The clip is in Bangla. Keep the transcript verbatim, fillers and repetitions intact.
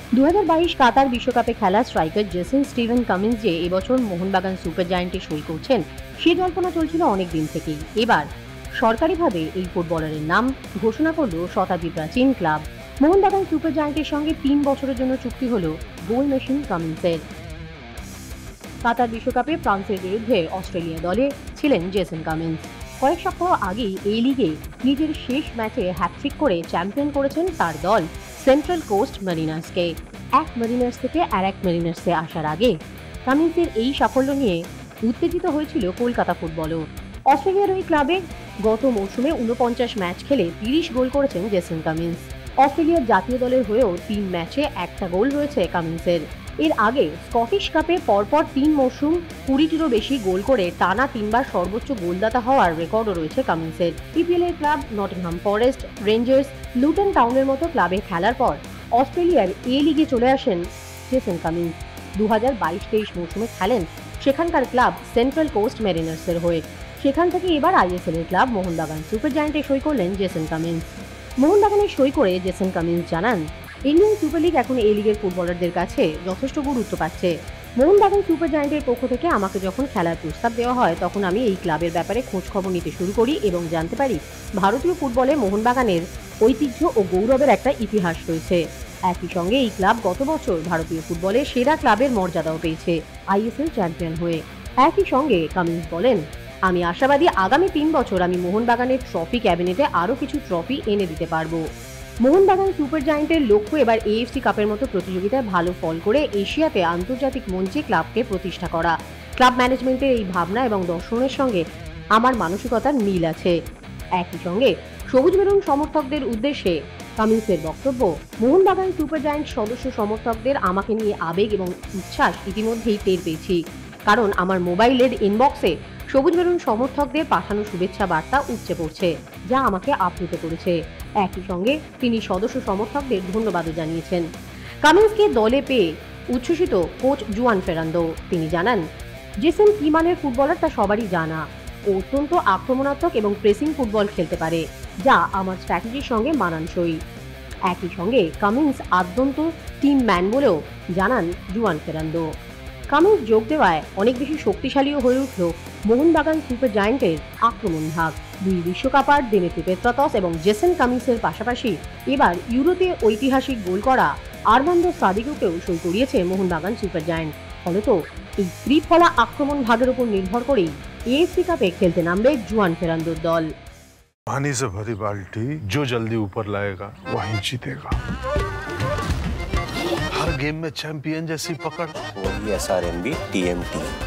দু হাজার বাইশ কাতার বিশ্বকাপে খেলা স্ট্রাইকার জেসন স্টিভেন কামিন্স যে এবছর মোহনবাগান সুপার জায়ান্টে সই করছেন সে জল্পনা চলছিল অনেক দিন থেকেই। এবার সরকারিভাবে এই ফুটবলারের নাম ঘোষণা করল শতাব্দী প্রাচীন ক্লাব মোহনবাগান সুপার জায়ান্টের সঙ্গে তিন বছরের জন্য চুক্তি হল গোল মেশিন কামিন্সের। কাতার বিশ্বকাপে ফ্রান্সের বিরুদ্ধে অস্ট্রেলিয়া দলে ছিলেন জেসন কামিন্স। কয়েক সপ্তাহ আগেই এই লিগে নিজের শেষ ম্যাচে হ্যাটট্রিক করে চ্যাম্পিয়ন করেছেন তার দল সেন্ট্রাল কোস্ট মেরিনার্সকে। এক মেরিনার্স থেকে আর এক মেরিনার্সে আসার আগে কামিন্সের এই সাফল্য নিয়ে উত্তেজিত হয়েছিল কলকাতা ফুটবলও। অস্ট্রেলিয়ার ওই ক্লাবে গত মৌসুমে ঊনপঞ্চাশ ম্যাচ খেলে তিরিশ গোল করেছেন জেসন কামিন্স। অস্ট্রেলিয়ার জাতীয় দলের হয়েও তিন ম্যাচে একটা গোল রয়েছে কামিন্সের। এর আগে স্কটিশ কাপে পরপর তিন মৌসুম কুড়িটিরও বেশি গোল করে টানা তিনবার সর্বোচ্চ গোলদাতা হওয়ার রেকর্ডও রয়েছে কামিন্সের। ইপিএল এর club Nottingham Forest, Rangers, Luton টাউনের মতো ক্লাবে খেলার পর অস্ট্রেলিয়ার এ লিগে চলে আসেন জেসন কামিন্স। দু হাজার বাইশ তেইশ মৌসুমে খেলেন সেখানকার ক্লাব সেন্ট্রাল কোস্ট মেরিনার্সের হয়ে। সেখান থেকে এবার আইএসএল এর ক্লাব মোহনবাগান সুপার জায়ান্টে সই করলেন জেসন কামিন্স। মোহনবাগানে সই করে জেসন কামিন্স জানান, ইন্ডিয়ান সুপার লিগ এখন এই লিগের ফুটবলারদের কাছে যথেষ্ট গুরুত্ব পাচ্ছে। মোহনবাগান সুপার জায়ান্টের পক্ষ থেকে আমাকে যখন খেলার প্রস্তাব দেওয়া হয় তখন আমি এই ক্লাবের ব্যাপারে খোঁজ খবর নিতে শুরু করি এবং জানতে পারি ভারতীয় ফুটবলে মোহনবাগানের ঐতিহ্য ও গৌরবের একটা ইতিহাস রয়েছে। একই সঙ্গে এই ক্লাব গত বছর ভারতীয় ফুটবলে সেরা ক্লাবের মর্যাদাও পেয়েছে আইএসএল চ্যাম্পিয়ন হয়ে। একই সঙ্গে কামিন্স বলেন, আমি আশাবাদী আগামী তিন বছর আমি মোহনবাগানের ট্রফি ক্যাবিনেটে আরও কিছু ট্রফি এনে দিতে পারবো। মোহনবাগান সুপার জায়ান্টের লক্ষ্য এবার এএফসি কাপের মতো প্রতিযোগিতায় ভালো ফল করে এশিয়াতে আন্তর্জাতিক মঞ্চে ক্লাবকে প্রতিষ্ঠা করা। ক্লাব ম্যানেজমেন্টের এই ভাবনা এবং দর্শনের সঙ্গে আমার মানসিকতার মিল আছে। একই সঙ্গে সবুজ মেরুন সমর্থকদের উদ্দেশ্যে কামিন্সের বক্তব্য, মোহনবাগান সুপার জায়ান্ট সদস্য সমর্থকদের আমাকে নিয়ে আবেগ এবং উচ্ছ্বাস ইতিমধ্যেই টের পেয়েছি, কারণ আমার মোবাইলের ইনবক্সে সবুজ মেরুন সমর্থকদের পাঠানো শুভেচ্ছা বার্তা উপচে পড়ছে, যা আমাকে আপ্লুত করেছে। একই সঙ্গে তিনি সদস্য সমর্থকদের ধন্যবাদও জানিয়েছেন। কামিন্সকে দলে পেয়ে উচ্ছ্বসিত কোচ জুয়ান ফেরান্দো। তিনি জানান, জেসন কি মানের ফুটবলার তা সবারই জানা। ও অত্যন্ত আক্রমণাত্মক এবং প্রেসিং ফুটবল খেলতে পারে, যা আমার স্ট্র্যাটেজির সঙ্গে মানানসই। একই সঙ্গে কামিন্স আদ্যন্ত টিম ম্যান বলেও জানান জুয়ান ফেরান্দো। কামিন্স যোগ দেওয়ায় অনেক বেশি শক্তিশালীও হয়ে উঠল মোহনবাগান সুপার জায়ান্টের আক্রমণ ভাগ। দুই বিশ্বকাপার দিমিত্রি পেত্রাতস এবং জেসন কামিন্সের পাশাপাশি এবার ইউরোতে ঐতিহাসিক গোল করা আরমান্দো সাদিকুকেও সই করিয়েছে মোহনবাগান সুপার জায়ান্ট। ফলত এই ত্রিফলা আক্রমণ ভাগের উপর নির্ভর করেই এএফসি কাপে খেলতে নামবে জুয়ান ফেরান্দোর দল। पानी से भरी बाल्टी जो जल्दी ऊपर लाएगा वही जीतेगा। हर गेम में चैंपियन जैसी पकड़, वही S R M B T M T.